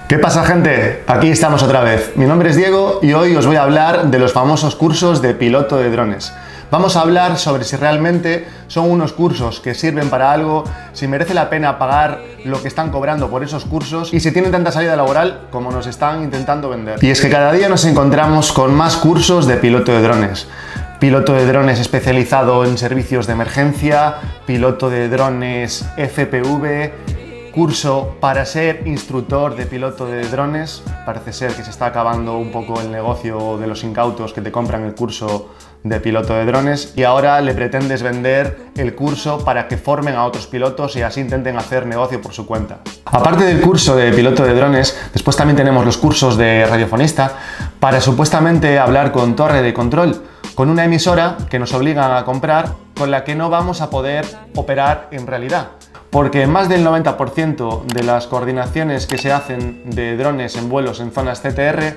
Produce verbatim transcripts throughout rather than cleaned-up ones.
¿Qué pasa, gente? Aquí estamos otra vez. Mi nombre es Diego y hoy os voy a hablar de los famosos cursos de piloto de drones. Vamos a hablar sobre si realmente son unos cursos que sirven para algo, si merece la pena pagar lo que están cobrando por esos cursos y si tienen tanta salida laboral como nos están intentando vender. Y es que cada día nos encontramos con más cursos de piloto de drones. Piloto de drones especializado en servicios de emergencia, piloto de drones F P V, curso para ser instructor de piloto de drones. Parece ser que se está acabando un poco el negocio de los incautos que te compran el curso de piloto de drones y ahora le pretendes vender el curso para que formen a otros pilotos y así intenten hacer negocio por su cuenta. Aparte del curso de piloto de drones, después también tenemos los cursos de radiofonista para supuestamente hablar con torre de control, con una emisora que nos obligan a comprar con la que no vamos a poder operar en realidad. Porque más del noventa por ciento de las coordinaciones que se hacen de drones en vuelos en zonas C T R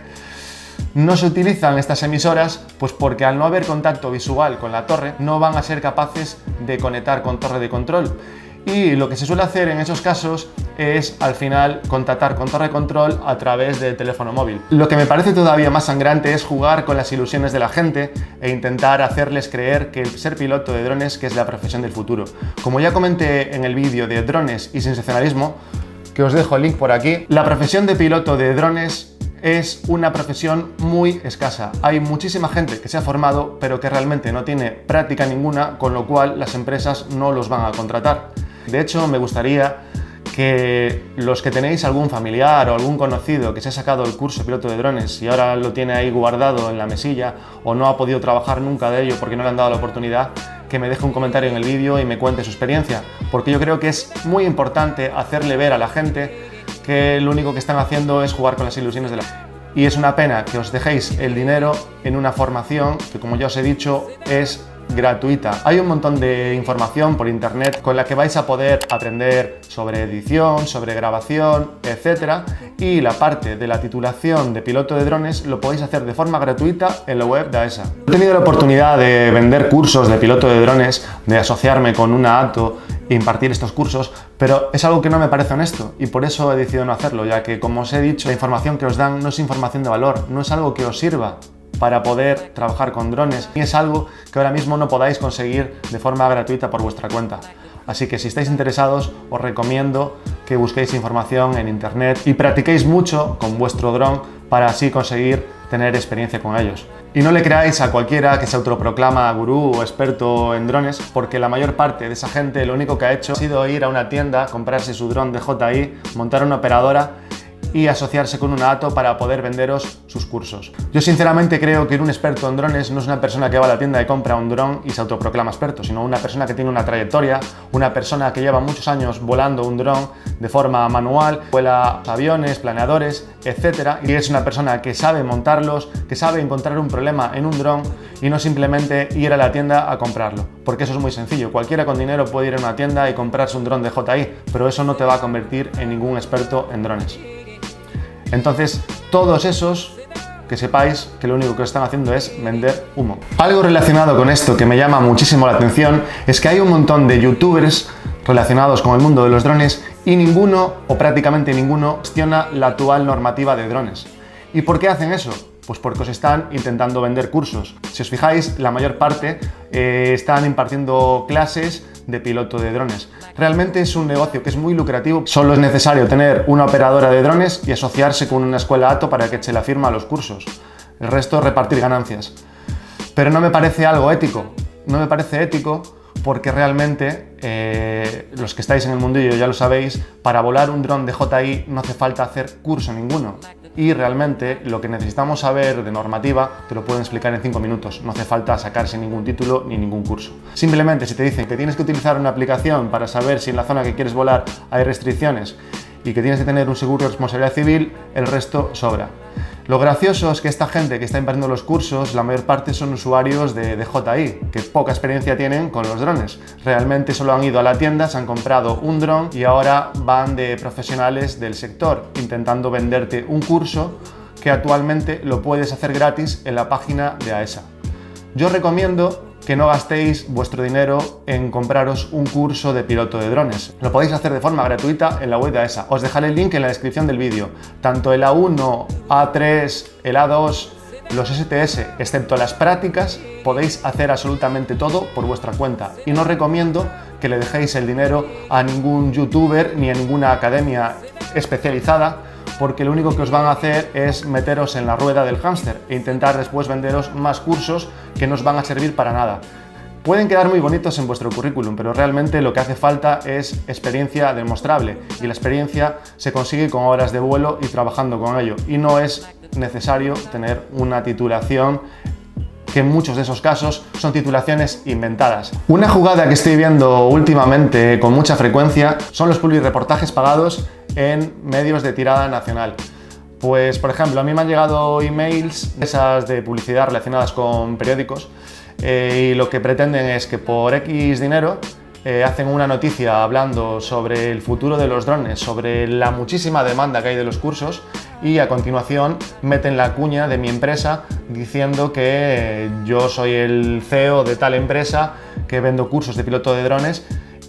no se utilizan estas emisoras, pues porque al no haber contacto visual con la torre no van a ser capaces de conectar con torre de control. Y lo que se suele hacer en esos casos es al final contactar con torre de control a través del teléfono móvil. Lo que me parece todavía más sangrante es jugar con las ilusiones de la gente e intentar hacerles creer que ser piloto de drones que es la profesión del futuro. Como ya comenté en el vídeo de drones y sensacionalismo, que os dejo el link por aquí, la profesión de piloto de drones es una profesión muy escasa. Hay muchísima gente que se ha formado pero que realmente no tiene práctica ninguna, con lo cual las empresas no los van a contratar. De hecho, me gustaría que los que tenéis algún familiar o algún conocido que se ha sacado el curso de piloto de drones y ahora lo tiene ahí guardado en la mesilla o no ha podido trabajar nunca de ello porque no le han dado la oportunidad, que me deje un comentario en el vídeo y me cuente su experiencia, porque yo creo que es muy importante hacerle ver a la gente que lo único que están haciendo es jugar con las ilusiones de la gente. Y es una pena que os dejéis el dinero en una formación que, como ya os he dicho, es gratuita. Hay un montón de información por internet con la que vais a poder aprender sobre edición, sobre grabación, etcétera. Y la parte de la titulación de piloto de drones lo podéis hacer de forma gratuita en la web de AESA. He tenido la oportunidad de vender cursos de piloto de drones, de asociarme con una ATO e impartir estos cursos, pero es algo que no me parece honesto y por eso he decidido no hacerlo, ya que, como os he dicho, la información que os dan no es información de valor, no es algo que os sirva para poder trabajar con drones y es algo que ahora mismo no podáis conseguir de forma gratuita por vuestra cuenta. Así que si estáis interesados, os recomiendo que busquéis información en internet y practiquéis mucho con vuestro dron para así conseguir tener experiencia con ellos. Y no le creáis a cualquiera que se autoproclama gurú o experto en drones, porque la mayor parte de esa gente lo único que ha hecho ha sido ir a una tienda, comprarse su dron D J I, montar una operadora y asociarse con una ATO para poder venderos sus cursos. Yo sinceramente creo que un experto en drones no es una persona que va a la tienda y compra un dron y se autoproclama experto, sino una persona que tiene una trayectoria, una persona que lleva muchos años volando un dron de forma manual, vuela aviones, planeadores, etcétera. Y es una persona que sabe montarlos, que sabe encontrar un problema en un dron y no simplemente ir a la tienda a comprarlo. Porque eso es muy sencillo. Cualquiera con dinero puede ir a una tienda y comprarse un dron D J I, pero eso no te va a convertir en ningún experto en drones. Entonces, todos esos, que sepáis que lo único que están haciendo es vender humo. Algo relacionado con esto que me llama muchísimo la atención es que hay un montón de youtubers relacionados con el mundo de los drones y ninguno, o prácticamente ninguno, cuestiona la actual normativa de drones. ¿Y por qué hacen eso? Pues porque os están intentando vender cursos. Si os fijáis, la mayor parte eh, están impartiendo clases de piloto de drones. Realmente es un negocio que es muy lucrativo. Solo es necesario tener una operadora de drones y asociarse con una escuela ATO para que eche la firma a los cursos. El resto es repartir ganancias. Pero no me parece algo ético. No me parece ético porque realmente eh, los que estáis en el mundillo ya lo sabéis, para volar un dron de J I no hace falta hacer curso ninguno. Y realmente lo que necesitamos saber de normativa te lo pueden explicar en cinco minutos, no hace falta sacarse ningún título ni ningún curso. Simplemente si te dicen que tienes que utilizar una aplicación para saber si en la zona que quieres volar hay restricciones y que tienes que tener un seguro de responsabilidad civil, el resto sobra. Lo gracioso es que esta gente que está impartiendo los cursos, la mayor parte son usuarios de D J I, que poca experiencia tienen con los drones. Realmente solo han ido a la tienda, se han comprado un dron y ahora van de profesionales del sector, intentando venderte un curso que actualmente lo puedes hacer gratis en la página de AESA. Yo recomiendo que que no gastéis vuestro dinero en compraros un curso de piloto de drones. Lo podéis hacer de forma gratuita en la web de A E S A. Os dejaré el link en la descripción del vídeo. Tanto el A uno, A tres, el A dos, los S T S, excepto las prácticas, podéis hacer absolutamente todo por vuestra cuenta. Y no os recomiendo que le dejéis el dinero a ningún youtuber ni a ninguna academia especializada, porque lo único que os van a hacer es meteros en la rueda del hámster e intentar después venderos más cursos que no os van a servir para nada. Pueden quedar muy bonitos en vuestro currículum, pero realmente lo que hace falta es experiencia demostrable, y la experiencia se consigue con horas de vuelo y trabajando con ello, y no es necesario tener una titulación, que en muchos de esos casos son titulaciones inventadas. Una jugada que estoy viendo últimamente con mucha frecuencia son los publireportajes pagados en medios de tirada nacional. Pues, por ejemplo, a mí me han llegado emails esas de publicidad relacionadas con periódicos eh, y lo que pretenden es que por X dinero eh, hacen una noticia hablando sobre el futuro de los drones, sobre la muchísima demanda que hay de los cursos, y a continuación meten la cuña de mi empresa diciendo que yo soy el C E O de tal empresa, que vendo cursos de piloto de drones,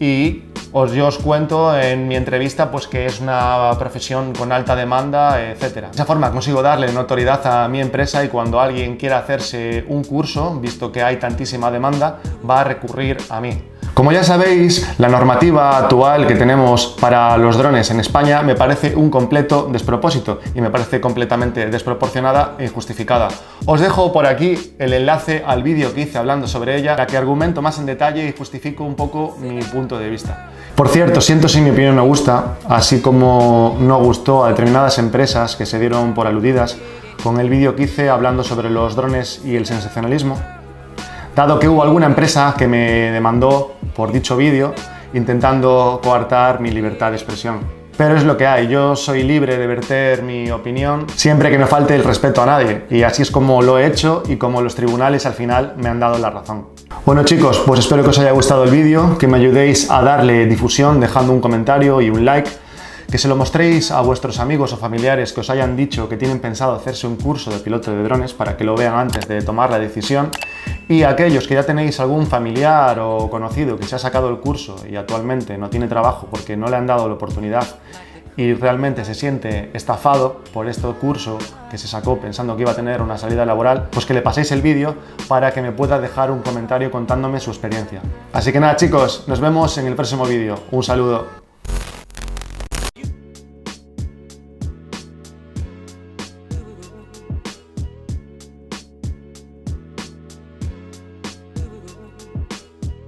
y os, yo os cuento en mi entrevista pues que es una profesión con alta demanda, etcétera. De esa forma consigo darle notoriedad a mi empresa, y cuando alguien quiera hacerse un curso, visto que hay tantísima demanda, va a recurrir a mí. Como ya sabéis, la normativa actual que tenemos para los drones en España me parece un completo despropósito y me parece completamente desproporcionada e injustificada. Os dejo por aquí el enlace al vídeo que hice hablando sobre ella, para que argumento más en detalle y justifico un poco mi punto de vista. Por cierto, siento si mi opinión no gusta, así como no gustó a determinadas empresas que se dieron por aludidas con el vídeo que hice hablando sobre los drones y el sensacionalismo, dado que hubo alguna empresa que me demandó por dicho vídeo intentando coartar mi libertad de expresión. Pero es lo que hay, yo soy libre de verter mi opinión siempre que no falte el respeto a nadie, y así es como lo he hecho y como los tribunales al final me han dado la razón. Bueno chicos, pues espero que os haya gustado el vídeo, que me ayudéis a darle difusión dejando un comentario y un like, que se lo mostréis a vuestros amigos o familiares que os hayan dicho que tienen pensado hacerse un curso de piloto de drones para que lo vean antes de tomar la decisión, y a aquellos que ya tenéis algún familiar o conocido que se ha sacado el curso y actualmente no tiene trabajo porque no le han dado la oportunidad y realmente se siente estafado por este curso que se sacó pensando que iba a tener una salida laboral, pues que le paséis el vídeo para que me pueda dejar un comentario contándome su experiencia. Así que nada chicos, nos vemos en el próximo vídeo. Un saludo.